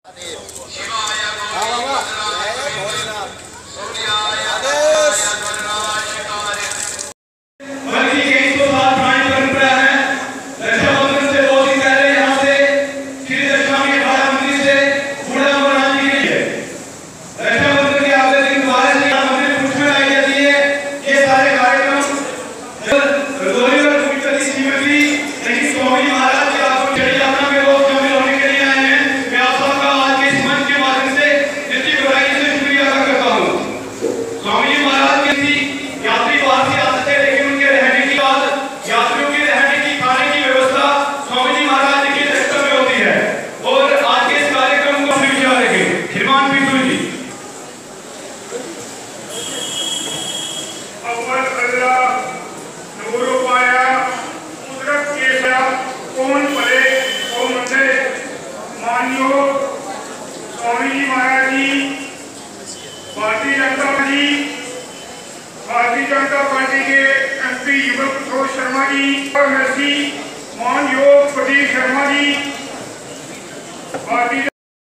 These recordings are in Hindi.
भारतीय जनता पार्टी के एमपी युवक किशोर शर्मा जी और एमएलसी मान योग प्रदीप शर्मा जी भारतीय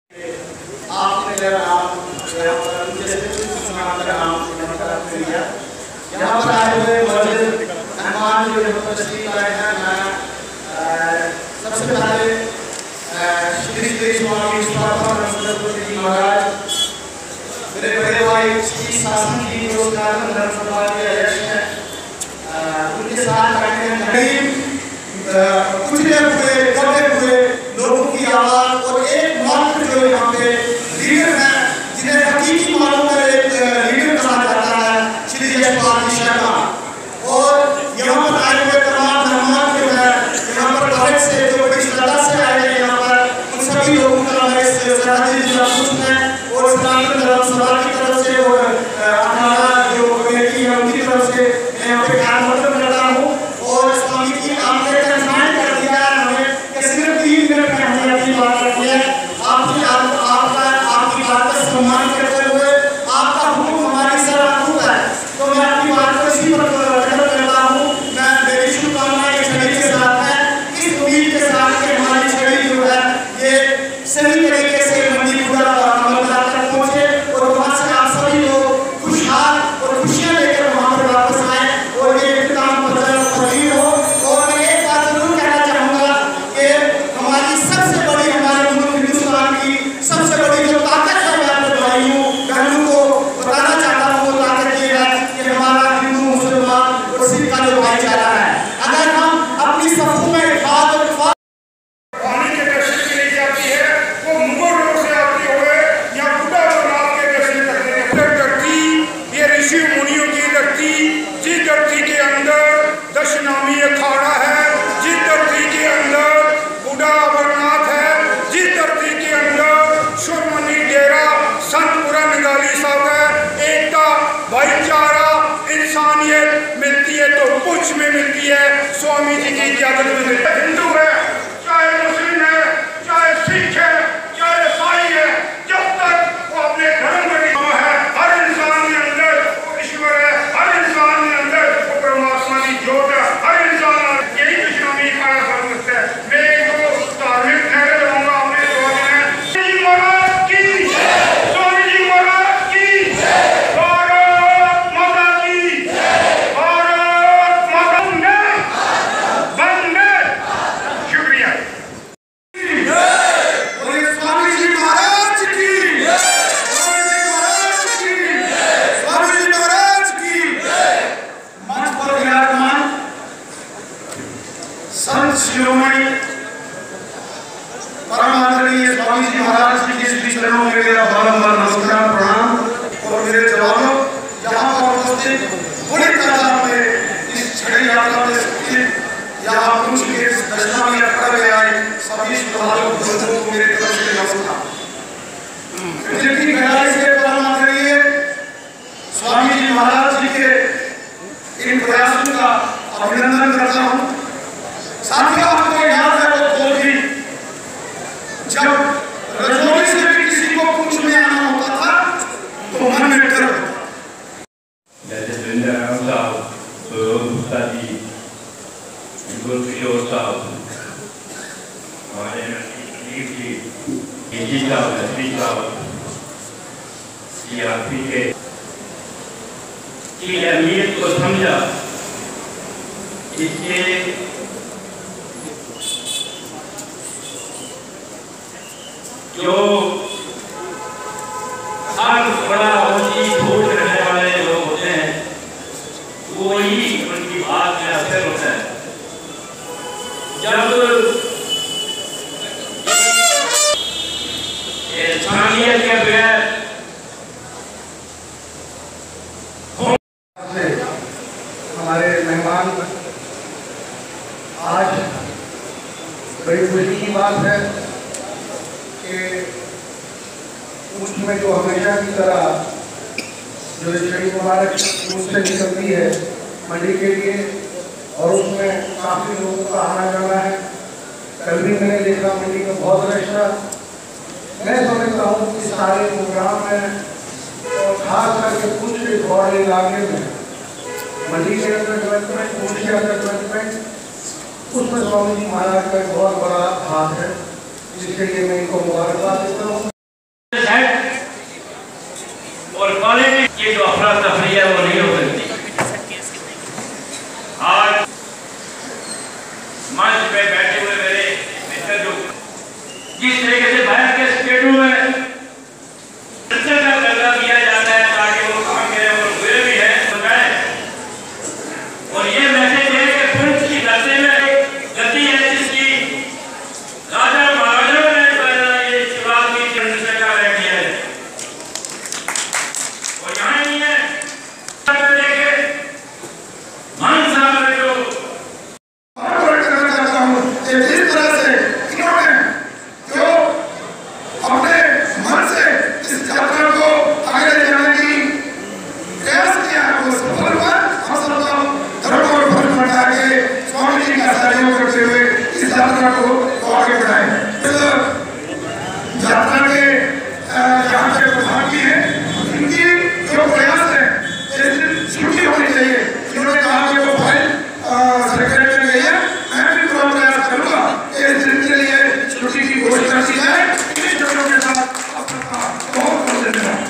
यहाँ पर आए हुए मेहमान जो तशरीफ लाए हैं, सबसे पहले श्री श्री स्वामी जी महाराज, मेरे बड़े भाई श्री शासन जी जो धर्मसभा के अध्यक्ष हैं, उनके साथ बैठे हैं कुछ हुए लोगों की आवाज और एक मात्र जो यहाँ पे लीडर हैं जिन्हें हकीकी मालूम है एक लीडर कहा जाता है, श्री यशपाल शर्मा। और यहाँ पर आए हुए तमाम मेहमान जो है यहाँ पर भारत से जो बड़ी श्रद्धा से आए हैं यहाँ पर, उन सभी लोगों का मैं इस सरहदी जिला है और सनातन धर्मसभा की तरफ से और हमारा जो कमेटी है उनकी तरफ से मैं यहाँ पे ख्याल मतलब करता हूँ। और स्वामी जी आपने कंसाइन कर दिया है हमें कि सिर्फ 3 मिनट में हमने अपनी बात रखी है। आपकी बात का सम्मान करते हुए आपका हुक्म हमारी सराहनीय है, तो मैं अपनी बात को इसी पर खत्म करता हूँ। मैं मेरी शुभकामनाएं इस छड़ी के साथ है, इस उम्मीद के साथ कि हमारी छड़ी जो है ये सही तरीके से मंडी पूरा अमलदार तक पहुँचे और वहाँ से आप सभी लोग खुशहाल और खुशियाँ लेकर वहाँ पर वापस आए और ये इख्तिताम फजील हो। और मैं एक बात जरूर कहना चाहूँगा कि हमारी सबसे बड़ी हमारे मुल्क हिंदुस्तान की सबसे बड़ी जो ताकत है, मैं अपने भाइयों बहनों को बताना चाहता हूँ, वो ताकत ये है कि हमारा हिंदू मुसलमान और सिख का जो भाईचारा है। अगर हम अपनी सफों में इत्तेफाक और पानी के दर्शन के लिए जाती है, वो मुगल रोड से आती हुए या बुढ़ा लोग के दर्शन करते हैं। धरती ये ऋषि मुनियों की धरती, जिस धरती के अंदर दशनामी अखाड़ा है, जिस धरती के अंदर बुढ़ा अमरनाथ है, जिस धरती के अंदर सुरमनी डेरा संतपुरा निगाली साहब है, एकता भाईचारा इंसानियत मिलती है तो कुछ में मिलती है, स्वामी जी की इजाजत में मिलती है। हिंदू है चाहे मुस्लिम है चाहे सिख है चाहे ईसाई है, जब तक वो अपने धर्म में है, हर इंसान के अंदर वो ईश्वर है, हर इंसान के अंदर वो परमात्मा की ज्योत है, हर इंसान यही दुश्मनी का जरूरत है। मैं इनको धार्मिक ठहरे रहूंगा अपने स्वामी है जी महाराज की, स्वामी जी महाराज की, भारत माता की, भारत माता वंदे। शुक्रिया। स्वामी जी महाराज की, स्वामी जी महाराज की। मंच पर विराजमान संत शिरोमणि परम आदरणीय स्वामी जी महाराज जी के श्री चरणों में मेरा बारंबार नमस्कार प्रणाम। और मेरे जवानों, यहाँ पर उपस्थित बड़ी तादाद में इस छड़ी यात्रा में यहाँ पुरुष के दशनामी यात्रा में आए सभी श्रद्धालुओं को मेरे तरफ से नमस्कार। जितनी गहराई से परम आदरणीय स्वामी जी महाराज जी के इन प्रयासों का अभिनंदन करता हूँ। साथियों, आपको याद है वो थी जब रजौरी से भी किसी को पूछ में आना होता था तो मन में डर होता। जैसे सुरेंद्र साहब, सुरोज गुप्ता जी, किशोर साहब, हमारे जी साहब नकवी साहब सीआरपी की अहमियत को समझा। इसके जो हर बड़ा ऊंची सोच रखने वाले लोग होते हैं वो ही उनकी बात में असर होता है। जब इंसानियत के बगैर हमारे मेहमान आज बड़ी खुशी की बात है कि उसमें जो हमेशा की तरह जो शहीद मुबारक मुझसे निकलती है मंडी के लिए, और उसमें काफ़ी लोगों का आना जाना है। कल भी मैंने देखा मंडी में बहुत रश था। मैं समझता हूँ कि सारे प्रोग्राम में और खास करके कुछ रिकॉर्ड इलाके में मंडी के अंदर डेवलपमेंट, पूछ के अंदर डेवलपमेंट, उसमें स्वामी जी महाराज का एक बहुत बड़ा हाथ है, जिसके लिए मैं इनको मुबारकबाद देता हूँ। और कॉलेज में ये जो अफरा तफरी है वो नहीं हो सकती। आज मंच पे बैठे हुए मेरे मित्र जो जिस तरीके से बाहर के स्टेटों में का दर्जा दिया जाता है ताकि वो काम करें और हुए भी हैं बताएं, और ये मैसेज है कि पुलिस की दर्जे में गति है जिसकी राजा महाराजाओं ने ये शुरुआत की जनता का रह किया है। और यहाँ नहीं है देखे मान साहब ने जो जिस तरह से इन्होंने जो अपने मन से इस यात्रा को आगे ले जाने की प्रयास किया है वो सफल हुआ। हम सब धर्म और फर्ज बढ़ा के स्वामी जी का सहयोग करते हुए इस यात्रा को आगे बढ़ाए। इस यात्रा के यहाँ के प्रधान जी हैं, इनकी जो प्रयास है इस दिन छुट्टी होनी चाहिए। इन्होंने कहा कि वो फाइल सेक्रेटरी में गई है, मैं भी पूरा प्रयास करूंगा कि इस दिन के लिए छुट्टी की घोषणा की जाए। इन शब्दों के साथ बहुत बहुत धन्यवाद।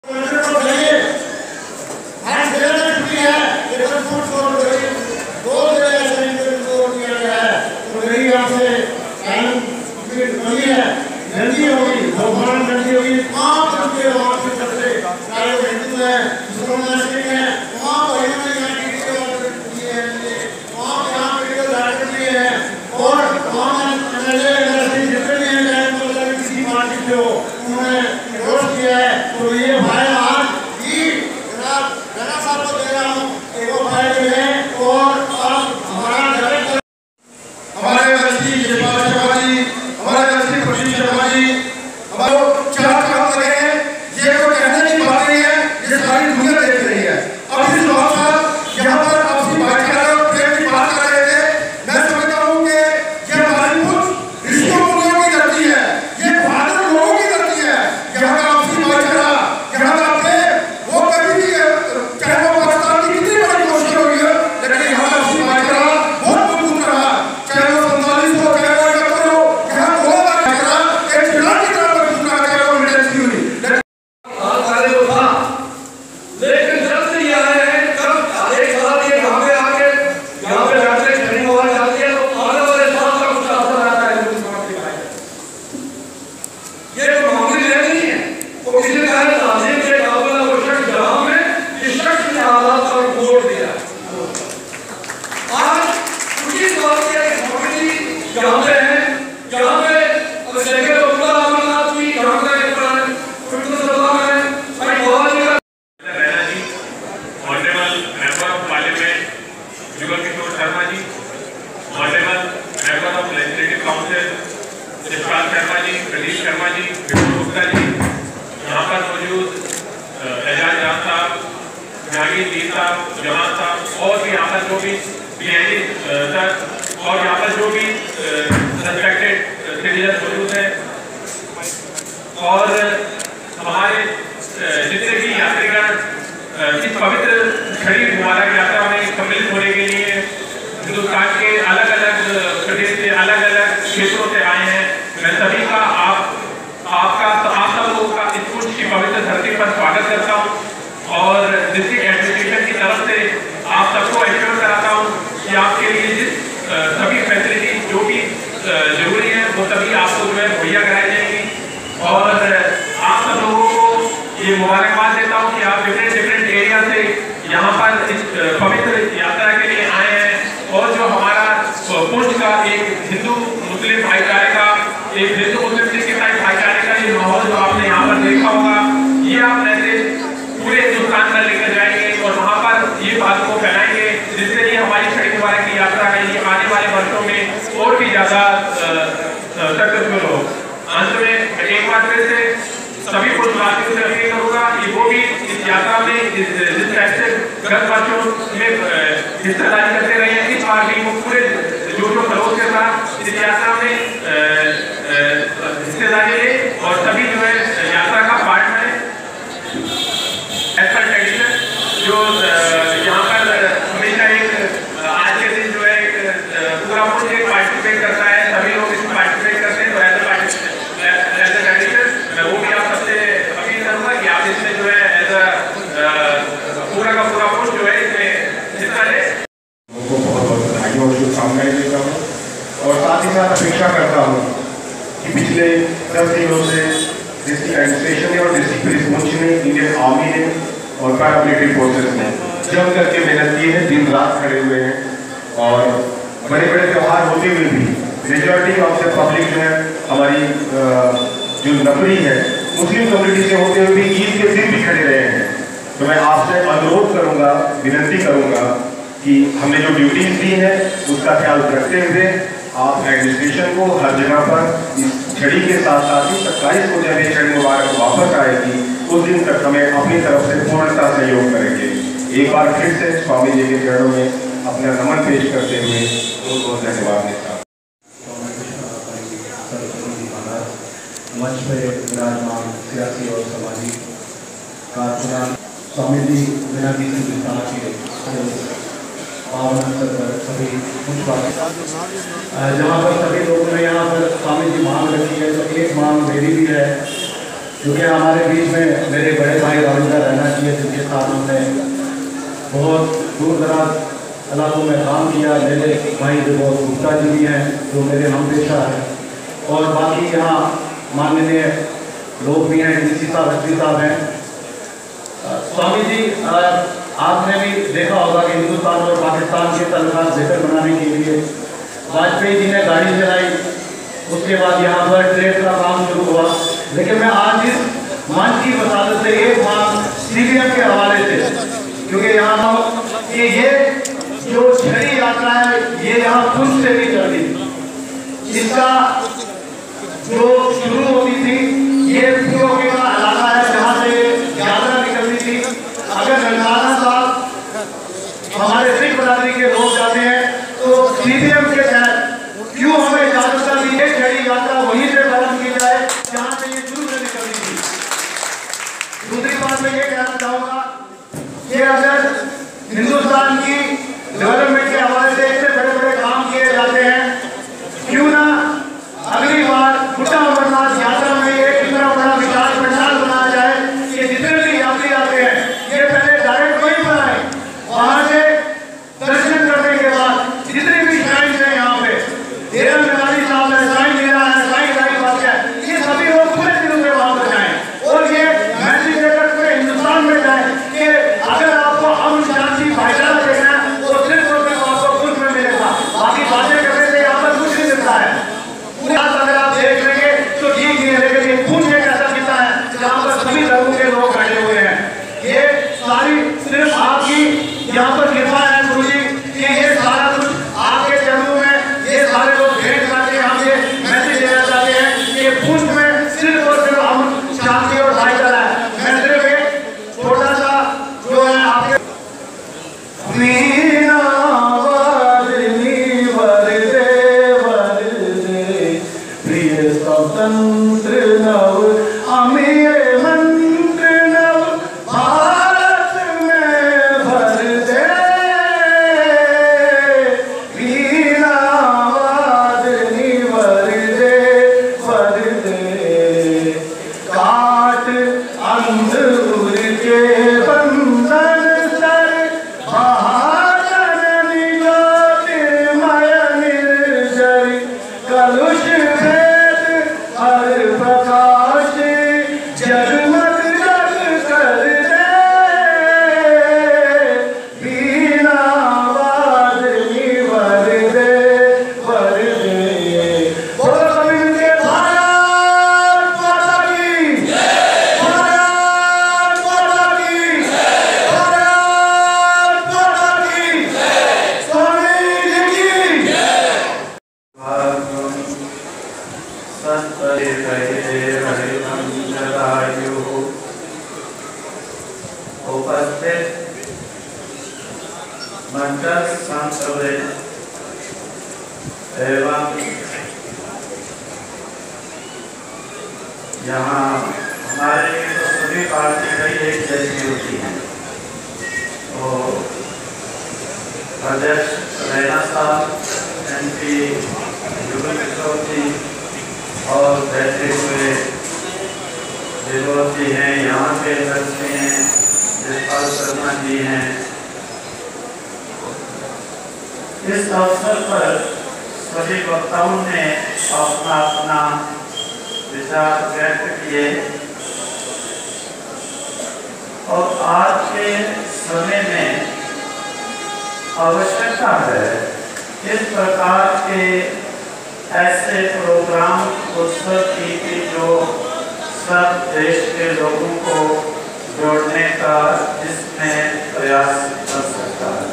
और यहाँ पर जो भी और यहाँ पर जो भी सस्पेक्टेड सिटीजन मौजूद है और हमारे जितने भी यात्रीगण इस पवित्र शरीफ मुबारक यात्रा में सम्मिलित होने के लिए हिंदुस्तान के अलग अलग प्रदेश से अलग अलग क्षेत्रों से आए हैं। मैं सभी का आपका ज्यादा सक्सेसफुल हो। अंत में एक बार फिर से सभी पुण्यवासियों से अपील करूंगा कि वो भी इस यात्रा में जिस टाइप से गत वर्षों में हिस्सेदारी करते रहे हैं, इस बार भी वो पूरे जोशो खरोश के साथ इस यात्रा में हिस्सेदारी ले और सभी जो है यात्रा का पार्ट बने। एज पर ट्रेडिशन जो यहाँ पर हमेशा एक आज के दिन जो है पूरा मुल्क पार्टिसिपेट करता है, सभी लोग इसमें पार्टिसिपेट करते हैं। तो एज अ ट्रेडिशन मैं वो भी आप सबसे अपील करूँगा कि आप इसमें जो है एज अ पूरा का पूरा मुल्क जो है इसमें हिस्सा ले। उनको बहुत बहुत बधाई और शुभकामनाएं देता हूँ और साथ ही साथ अपेक्षा करता हूँ कि पिछले 10 दिनों से डिस्ट्रिक्ट एडमिनिस्ट्रेशन ने और डिस्ट्रिक्ट पुलिस मुख्य ने, इंडियन आर्मी ने और पैरामिलिट्री फोर्सेस ने जम करके मेहनत की है, दिन रात खड़े हुए हैं और बड़े बड़े त्यौहार होते हुए भी मेजॉरिटी ऑफ द पब्लिक जो है हमारी जो नफरी है मुस्लिम कम्युनिटी से होते हुए भी ईद के दिन भी खड़े रहे हैं। तो मैं आपसे अनुरोध करूंगा, विनती करूंगा कि हमने जो ड्यूटीज दी है उसका ख्याल रखते हुए आप एडमिनिस्ट्रेशन को हर जगह पर इस छड़ी के साथ साथ ही 27 को जब ये छड़ी मुबारक वापस आएगी उस दिन तक हमें अपनी तरफ से पूर्णतः सहयोग करेंगे। एक बार फिर से स्वामी जी के चरणों में अपना नमन पेश करते हुए बहुत बहुत धन्यवाद देता हूँ। मंच पर विराजमान सियासी और सामाजिक कारकुनान स्वामी जी मीना जी सिंह के पावन अवसर पर सभी जहाँ पर सभी लोगों ने यहाँ पर स्वामी जी मांग रखी है, तो एक मांग मेरी भी है क्योंकि हमारे बीच में मेरे बड़े भाई राविंदर रहना चाहिए जिनके साथ हमने बहुत दूर दराज इलाकों में काम किया। मेरे भाई विभोद गुप्ता जी भी हैं जो मेरे हम पेशा हैं और बाकी यहाँ माननीय लोग भी हैं, डीसी साहब एसपी साहब हैं। स्वामी जी आपने भी देखा होगा कि हिंदुस्तान और पाकिस्तान के ताल्लुकात बेहतर बनाने के लिए वाजपेयी जी ने गाड़ी चलाई, उसके बाद यहाँ पर ट्रेन का काम शुरू हुआ। लेकिन मैं आज इस मंच की वसादत से एक बात CBM के हवाले से, क्योंकि यहाँ कि ये जो छड़ी यात्रा है ये यहाँ खुद से नहीं चलती, इसका जो शुरू होती थी ये POK का इलाका है जहाँ से यात्रा निकलती थी। अगर रंगाना साहब हमारे सिख बरादरी के लोग जाते हैं तो CBM के तहत क्यों हमें इजाजत दी है छड़ी यात्रा वहीं से प्रारंभ की जाए जहाँ से ये शुरू से निकलती थी। दूसरी बात मैं ये कहना चाहूँगा कि अगर हिंदुस्तान की डेवलपमेंट के हवाले से इतने बड़े बड़े काम किए जाते हैं, क्यों ना अगली बार बुढ़ा अमरनाथ यात्रा में एक इतना बड़ा विशाल पंडाल बनाया जाए कि जितने भी यात्री आते हैं ये पहले डायरेक्ट वहीं पर आए, वहां से दर्शन करने के बाद जितने भी श्राइन है यहाँ पे डेरा मेवाड़ी साहब ने श्राइन मेला है, श्राइन राई बात है, ये सभी लोग पूरे दिनों में वहां पर जाएं और ये मैसेज लेकर पूरे हिंदुस्तान में जाए कि अगर आपको अमन शांति भाईचारा देखना है तो सिर्फ और सिर्फ आपको खुद में मिलेगा, बाकी बातें करने से यहाँ पर कुछ नहीं मिलता है। अगर आप देख लेंगे तो ठीक नहीं है, लेकिन ये खून एक ऐसा किस्सा है जहाँ पर सभी धर्मों के लोग बैठे हुए हैं। ये सारी सिर्फ आपकी यहाँ पर कृपा है गुरु जी कि ये सारा कुछ आपके चरणों में ये सारे लोग भेंट करके हम ये मैसेज देना चाहते हैं कि पुंछ में सिर्फ और सिर्फ हम शांति और भाईचारा है। मैं सिर्फ एक छोटा सा जो है आपके स्वतंत्र नव अमीर मंत्र नव भारत में भर दे, वीणा वादनी भर दे, काट अंधुर के बंधन सर महाजन ज्योतिर्मय निर्जर कलुष हर प्रकाश जगमग जग कर दे, वीणा वादनी भर दे। बोलो सभी मिलके भारत माता की, भारत सहायोः उपस्थित मंडल संतवृंद एवं यहाँ हमारे तो सभी पार्टी कई एक जैसी होती हैं। तो अध्यक्ष रैना साहब, MP जुगल किशोर जी और बैठे हुए विरोध जी हैं, यहाँ के सदस्य हैं, जसपाल शर्मा जी हैं। इस अवसर पर सभी वक्ताओं ने अपना अपना विचार व्यक्त किए और आज के समय में आवश्यकता है इस प्रकार के ऐसे प्रोग्राम उत्सव की जो सब देश के लोगों को जोड़ने का जिसमें प्रयास कर सकता है।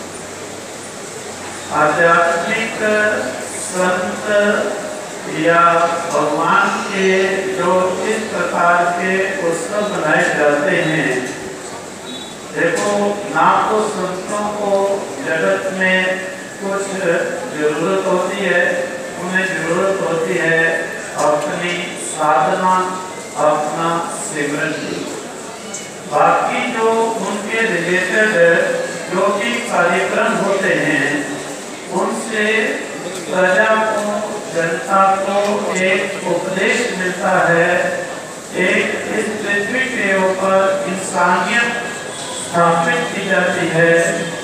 आध्यात्मिक संत या भगवान के जो इस प्रकार के उत्सव मनाए जाते हैं, देखो ना तो संतों को जगत में कुछ जरूरत होती है, उन्हें जरूरत होती है अपनी साधना, अपना सिमरन की। बाकी जो उनके रिलेटेड जो भी कार्यक्रम होते हैं, उनसे प्रजा को, जनता को एक उपदेश मिलता है, एक इस पृथ्वी के ऊपर इंसानियत स्थापित की जाती है